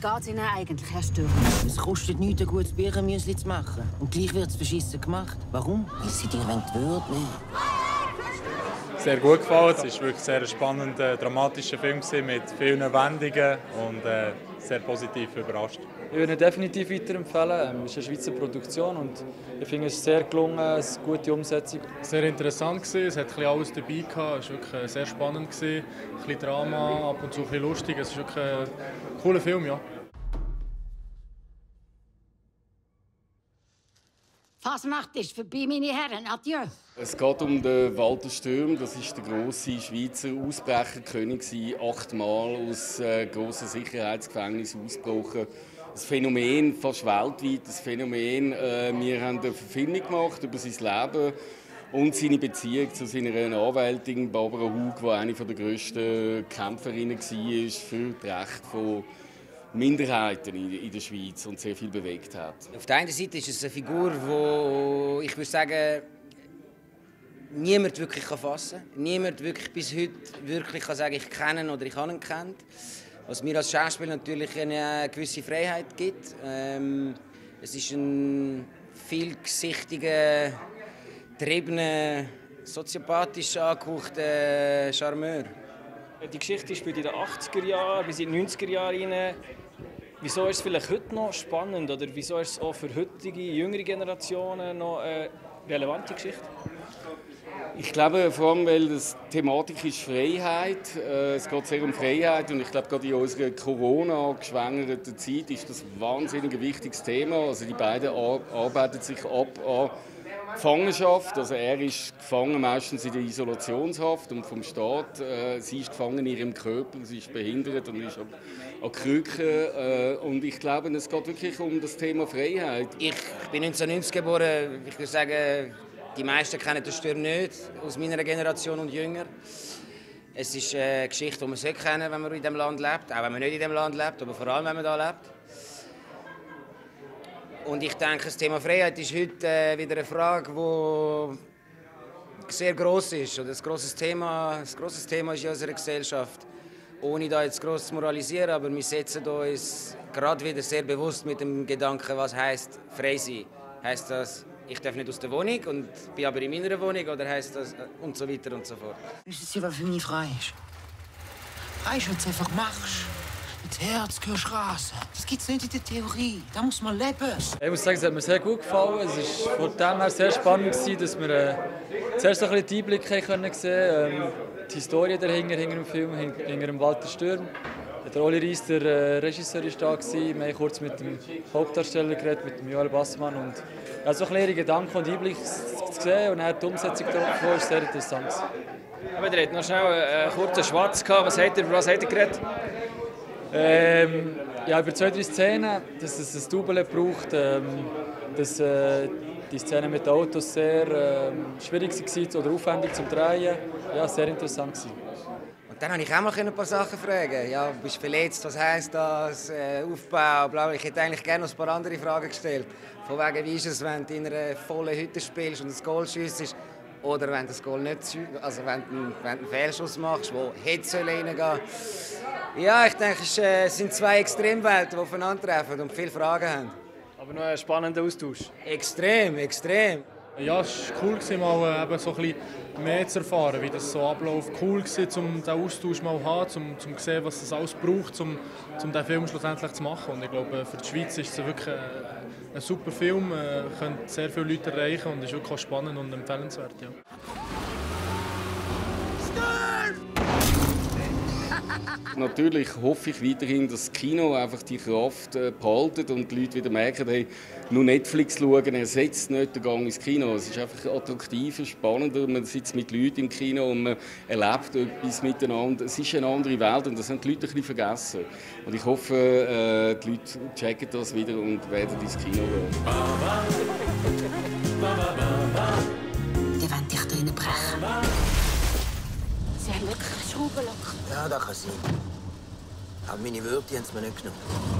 geht's Ihnen eigentlich, Herr Stürmer? Es kostet nichts, ein gutes Birnenmüsli zu machen. Und gleich wird es beschissen gemacht. Warum? Weil sie dir die Würde nehmen. Sehr gut gefallen. Es war wirklich ein sehr spannender, dramatischer Film mit vielen Wendungen und sehr positiv überrascht. Ich würde ihn definitiv weiterempfehlen. Es ist eine Schweizer Produktion und ich finde es sehr gelungen, eine gute Umsetzung. Sehr interessant war, es hat alles dabei gehabt. Es war wirklich sehr spannend, ein bisschen Drama, ab und zu ein bisschen lustig. Es ist wirklich ein cooler Film, ja. Fasnacht ist vorbei, meine Herren. Adieu. Es geht um den Walter Stürm. Das ist der grosse Schweizer Ausbrecherkönig, 8-mal aus grossen Sicherheitsgefängnissen ausgebrochen. Ein Phänomen, fast weltweit, ein Phänomen. Wir haben eine Verfilmung gemacht über sein Leben und seine Beziehung zu seiner Anwältin Barbara Hug, die eine der grössten Kämpferinnen war für das Recht von Minderheiten in der Schweiz und sehr viel bewegt hat. Auf der einen Seite ist es eine Figur, die, ich würde sagen, niemand wirklich fassen kann. Niemand wirklich bis heute wirklich kann sagen, ich kenne ihn oder ich habe ihn kennt. Was mir als Schauspieler natürlich eine gewisse Freiheit gibt. Es ist ein vielgesichtiger, getriebener, soziopathisch angehauchter Charmeur. Die Geschichte spielt in den 80er Jahren bis in die 90er Jahre rein. Wieso ist es vielleicht heute noch spannend oder wieso ist es auch für heutige, jüngere Generationen noch eine relevante Geschichte? Ich glaube vor allem, weil die Thematik ist Freiheit. Es geht sehr um Freiheit und ich glaube gerade in unserer Corona-geschwängerten Zeit ist das ein wahnsinnig wichtiges Thema. Also die beiden arbeiten sich ab an Gefangenschaft. Also er ist gefangen meistens in der Isolationshaft und vom Staat. Sie ist gefangen in ihrem Körper, sie ist behindert und ist an Krücken. Und ich glaube, es geht wirklich um das Thema Freiheit. Ich bin 1990 geboren. Ich würde sagen, die meisten kennen den Stürm nicht, aus meiner Generation und jünger. Es ist eine Geschichte, die man kennen sollte, wenn man in diesem Land lebt. Auch wenn man nicht in diesem Land lebt, aber vor allem, wenn man hier lebt. Und ich denke, das Thema Freiheit ist heute wieder eine Frage, die sehr gross ist. Und ein grosses Thema ist in unserer Gesellschaft. Ohne da jetzt gross zu moralisieren, aber wir setzen uns gerade wieder sehr bewusst mit dem Gedanken, was heisst frei sein. Heisst das, ich darf nicht aus der Wohnung und bin aber in meiner Wohnung, oder heisst das und so weiter und so fort. Wissen Sie, was für mich frei ist? Frei ist, wenn du es einfach machst. Mit Herz gehst du rasen. Das gibt es nicht in der Theorie. Da muss man leben. Ich muss sagen, es hat mir sehr gut gefallen. Es war von dem her sehr spannend, dass wir zuerst ein bisschen die Einblicke sehen konnten. Die Historie dahinter, hinter dem Film, hinter dem Walter Stürm. Der Oli Reis, der Regisseur, war da. Wir haben kurz mit dem Hauptdarsteller geredet, mit dem Joel Bassmann. Und so ein bisschen Gedanken und Einblicke zu sehen und dann die Umsetzung davon ist sehr interessant. Aber ihr habt noch schnell einen kurzen Schwatz gehabt. Über was habt ihr geredet? Ja, über 2-3 Szenen, dass es ein Double braucht, dass die Szene mit den Autos sehr schwierig war oder aufwendig zum Drehen. Ja, sehr interessant war. Und dann konnte ich auch mal ein paar Sachen fragen. Ja, bist du verletzt, was heisst das, Aufbau, bla. Ich hätte eigentlich gerne noch ein paar andere Fragen gestellt. Von wegen, wie ist es, wenn du in einer vollen Hütte spielst und ein Goal schiessest, oder wenn du das Goal nicht, also wenn du einen Fehlschuss machst, wo hätte reingehen sollen. Ja, ich denke, es sind zwei Extremwelten, die aufeinandertreffen und viele Fragen haben. Aber noch ein spannender Austausch. Extrem, extrem. Ja, es war cool, mal eben so ein bisschen mehr zu erfahren, wie das so abläuft. Cool war, um diesen Austausch mal zu haben, um zu sehen, was das alles braucht, um diesen Film schlussendlich zu machen. Und ich glaube, für die Schweiz ist es wirklich ein super Film, könnte sehr viele Leute erreichen und ist wirklich auch spannend und empfehlenswert. Ja. Natürlich hoffe ich weiterhin, dass das Kino einfach die Kraft behaltet und die Leute wieder merken, hey, nur Netflix schauen ersetzt nicht den Gang ins Kino. Es ist einfach attraktiver, spannender, man sitzt mit Leuten im Kino und man erlebt etwas miteinander. Es ist eine andere Welt und das haben die Leute ein bisschen vergessen. Und ich hoffe, die Leute checken das wieder und werden ins Kino gehen. Die wollen dich drinnen brechen. Sie haben wirklich Schraubenlock. Ja, das kann sein. Aber meine Würde haben sie mir nicht genommen.